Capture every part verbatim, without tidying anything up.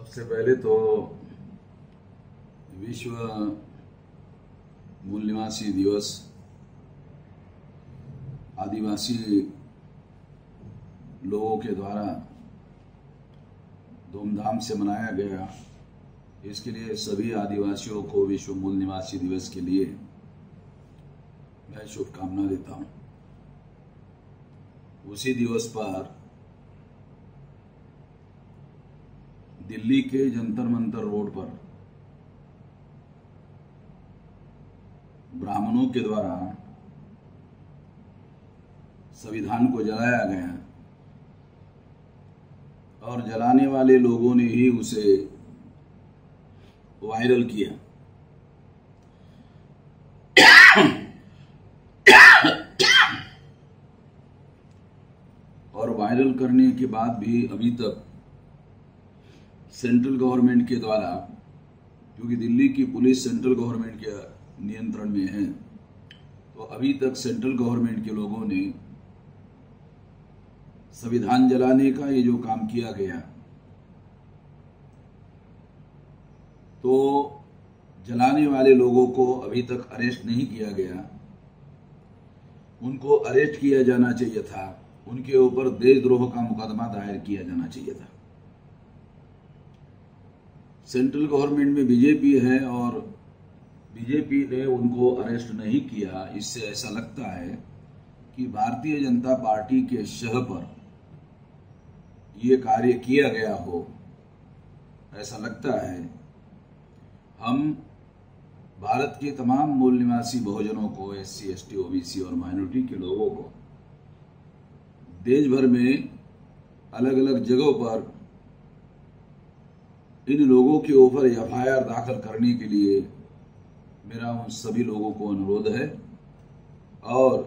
सबसे पहले तो विश्व मूल निवासी दिवस आदिवासी लोगों के द्वारा धूमधाम से मनाया गया। इसके लिए सभी आदिवासियों को विश्व मूल निवासी दिवस के लिए मैं शुभकामना देता हूं। उसी दिवस पर दिल्ली के जंतर मंतर रोड पर ब्राह्मणों के द्वारा संविधान को जलाया गया और जलाने वाले लोगों ने ही उसे वायरल किया। और वायरल करने के बाद भी अभी तक सेंट्रल गवर्नमेंट के द्वारा, क्योंकि दिल्ली की पुलिस सेंट्रल गवर्नमेंट के नियंत्रण में है, तो अभी तक सेंट्रल गवर्नमेंट के लोगों ने संविधान जलाने का ये जो काम किया गया, तो जलाने वाले लोगों को अभी तक अरेस्ट नहीं किया गया। उनको अरेस्ट किया जाना चाहिए था, उनके ऊपर देशद्रोह का मुकदमा दायर किया जाना चाहिए था। सेंट्रल गवर्नमेंट में बीजेपी है और बीजेपी ने उनको अरेस्ट नहीं किया। इससे ऐसा लगता है कि भारतीय जनता पार्टी के शह पर यह कार्य किया गया हो, ऐसा लगता है। हम भारत के तमाम मूल निवासी बहुजनों को, S C, S T, O B C और माइनॉरिटी के लोगों को देश भर में अलग अलग जगहों पर इन लोगों के ऊपर एफ आई आर दाखिल करने के लिए मेरा उन सभी लोगों को अनुरोध है और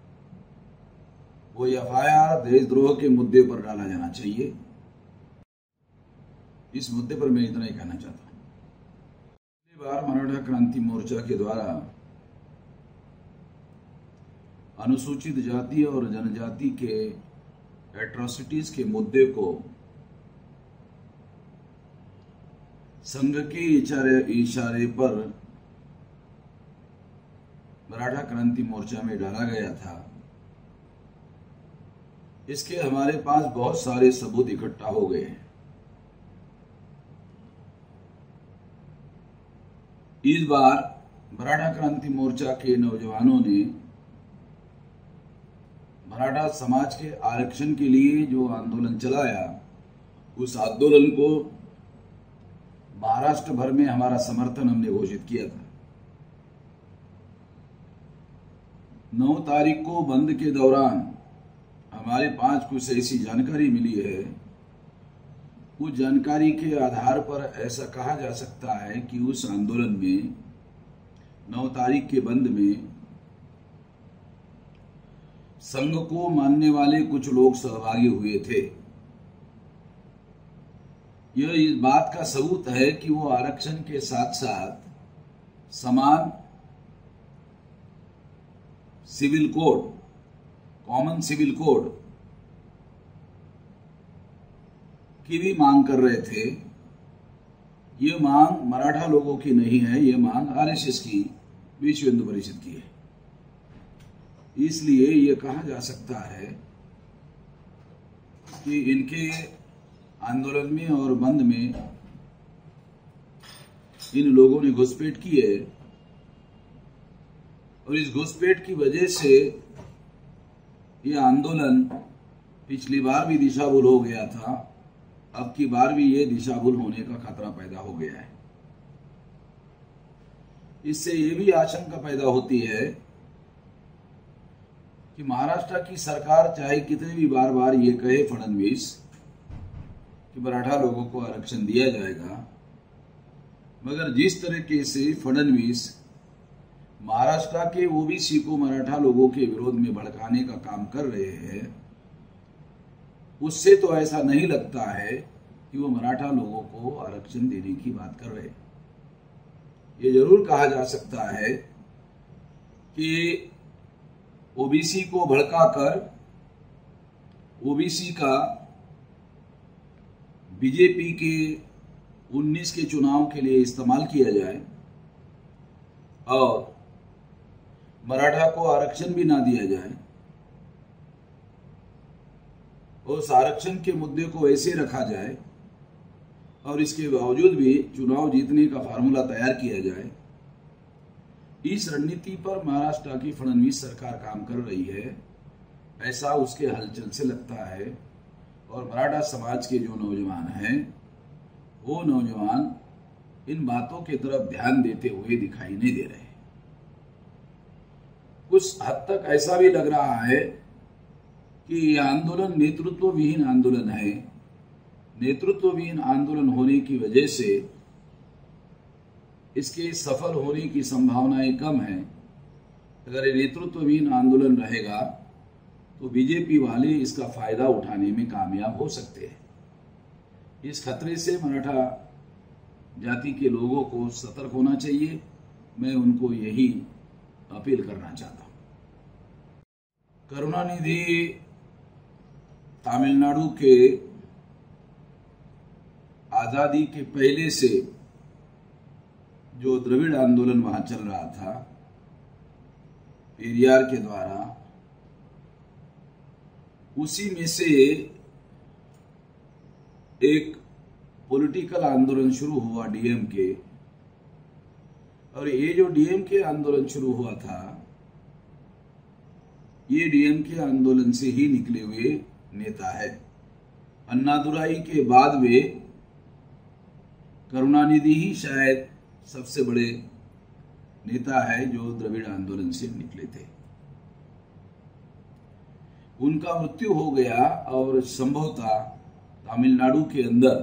वो एफ आई आर देशद्रोह के मुद्दे पर डाला जाना चाहिए। इस मुद्दे पर मैं इतना ही कहना चाहता हूं। पहली बार मराठा क्रांति मोर्चा के द्वारा अनुसूचित जाति और जनजाति के एट्रोसिटीज के मुद्दे को संघ के इशारे इशारे पर मराठा क्रांति मोर्चा में डाला गया था। इसके हमारे पास बहुत सारे सबूत इकट्ठा हो गए हैं। इस बार मराठा क्रांति मोर्चा के नौजवानों ने मराठा समाज के आरक्षण के लिए जो आंदोलन चलाया, उस आंदोलन को महाराष्ट्र भर में हमारा समर्थन हमने घोषित किया था। नौ तारीख को बंद के दौरान हमारे पास कुछ ऐसी जानकारी मिली है, उस जानकारी के आधार पर ऐसा कहा जा सकता है कि उस आंदोलन में, नौ तारीख के बंद में, संघ को मानने वाले कुछ लोग सहभागी हुए थे। यह इस बात का सबूत है कि वो आरक्षण के साथ साथ समान civil code, common civil code की भी मांग कर रहे थे। ये मांग मराठा लोगों की नहीं है, ये मांग आर एस एस की, विश्व हिंदू परिषद की है। इसलिए ये कहा जा सकता है कि इनके आंदोलन में और बंद में इन लोगों ने घुसपैठ की है और इस घुसपैठ की वजह से ये आंदोलन पिछली बार भी दिशाभूल हो गया था, अब की बार भी ये दिशाभूल होने का खतरा पैदा हो गया है। इससे ये भी आशंका पैदा होती है कि महाराष्ट्र की सरकार चाहे कितने भी बार बार ये कहे फडणवीस कि मराठा लोगों को आरक्षण दिया जाएगा, मगर जिस तरीके से फडणवीस महाराष्ट्र के ओ बी सी को मराठा लोगों के विरोध में भड़काने का काम कर रहे हैं, उससे तो ऐसा नहीं लगता है कि वो मराठा लोगों को आरक्षण देने की बात कर रहे हैं। ये जरूर कहा जा सकता है कि ओ बी सी को भड़काकर ओ बी सी का बीजेपी के उन्नीस के चुनाव के लिए इस्तेमाल किया जाए और मराठा को आरक्षण भी ना दिया जाए, उस आरक्षण के मुद्दे को ऐसे रखा जाए और इसके बावजूद भी चुनाव जीतने का फार्मूला तैयार किया जाए। इस रणनीति पर महाराष्ट्र की फडणवीस सरकार काम कर रही है, ऐसा उसके हलचल से लगता है। और मराठा समाज के जो नौजवान हैं वो नौजवान इन बातों की तरफ ध्यान देते हुए दिखाई नहीं दे रहे। कुछ हद तक ऐसा भी लग रहा है कि यह आंदोलन नेतृत्व विहीन आंदोलन है। नेतृत्व विहीन आंदोलन होने की वजह से इसके सफल होने की संभावनाएं कम है। अगर ये नेतृत्व विहीन आंदोलन रहेगा तो बीजेपी वाले इसका फायदा उठाने में कामयाब हो सकते हैं। इस खतरे से मराठा जाति के लोगों को सतर्क होना चाहिए। मैं उनको यही अपील करना चाहता हूं। करुणानिधि तमिलनाडु के आजादी के पहले से जो द्रविड़ आंदोलन वहां चल रहा था पेरियार के द्वारा, उसी में से एक पॉलिटिकल आंदोलन शुरू हुआ डीएमके। और ये जो डीएमके आंदोलन शुरू हुआ था, ये डीएमके आंदोलन से ही निकले हुए नेता है। अन्नादुराई के बाद में करुणानिधि ही शायद सबसे बड़े नेता है जो द्रविड़ आंदोलन से निकले थे। उनका मृत्यु हो गया और संभवतः तमिलनाडु के अंदर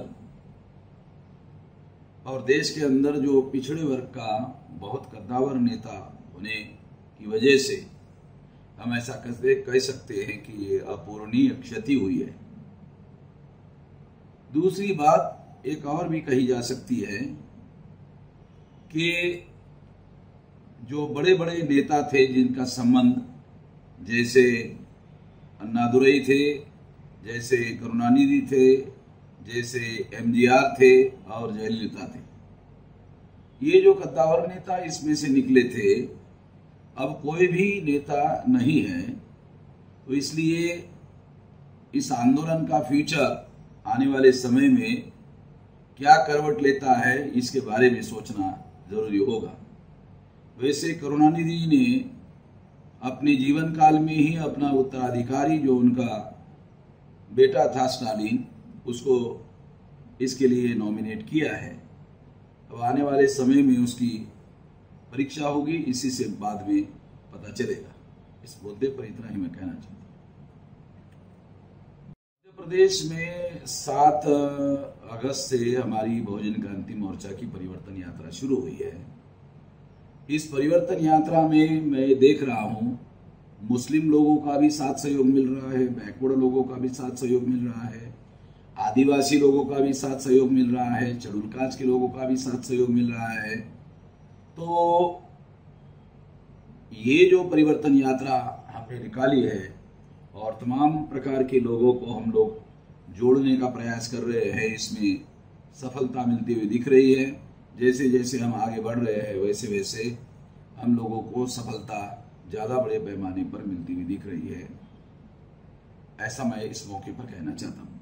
और देश के अंदर जो पिछड़े वर्ग का बहुत कद्दावर नेता होने की वजह से हम ऐसा कह सकते हैं कि ये अपूरणीय क्षति हुई है। दूसरी बात एक और भी कही जा सकती है कि जो बड़े बड़े नेता थे जिनका संबंध, जैसे अन्नादुरई थे, जैसे करुणानिधि थे, जैसे एमजीआर थे और जयललिता थे, ये जो कद्दावर नेता इसमें से निकले थे, अब कोई भी नेता नहीं है। तो इसलिए इस आंदोलन का फ्यूचर आने वाले समय में क्या करवट लेता है इसके बारे में सोचना जरूरी होगा। वैसे करुणानिधि ने अपने जीवन काल में ही अपना उत्तराधिकारी जो उनका बेटा था स्टालिन, उसको इसके लिए नॉमिनेट किया है। अब आने वाले समय में उसकी परीक्षा होगी, इसी से बाद में पता चलेगा। इस मुद्दे पर इतना ही मैं कहना चाहता हूँ। मध्य प्रदेश में सात अगस्त से हमारी बहुजन क्रांति मोर्चा की परिवर्तन यात्रा शुरू हुई है। इस परिवर्तन यात्रा में मैं देख रहा हूं मुस्लिम लोगों का भी साथ सहयोग मिल रहा है, बैकवर्ड लोगों का भी साथ सहयोग मिल रहा है, आदिवासी लोगों का भी साथ सहयोग मिल रहा है, शेड्यूल कास्ट के लोगों का भी साथ सहयोग मिल रहा है। तो ये जो परिवर्तन यात्रा हमने निकाली है और तमाम प्रकार के लोगों को हम लोग जोड़ने का प्रयास कर रहे हैं, इसमें सफलता मिलती हुई दिख रही है। जैसे जैसे हम आगे बढ़ रहे हैं वैसे वैसे हम लोगों को सफलता ज़्यादा बड़े पैमाने पर मिलती हुई दिख रही है, ऐसा मैं इस मौके पर कहना चाहता हूँ।